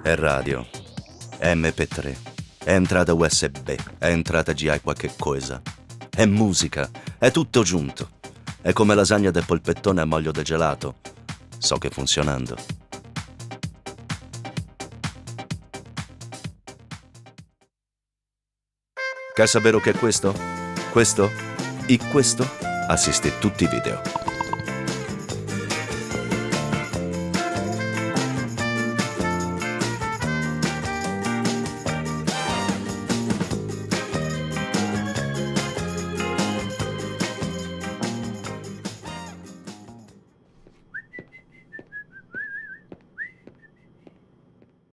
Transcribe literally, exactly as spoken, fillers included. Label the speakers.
Speaker 1: È radio, è emme pi tre, è entrata U S B, è entrata G I qualche cosa. È musica, è tutto giunto. È come lasagna del polpettone a moglio del gelato. So che funzionando. Che sapere che è questo? Questo? E questo? Assisti tutti i video.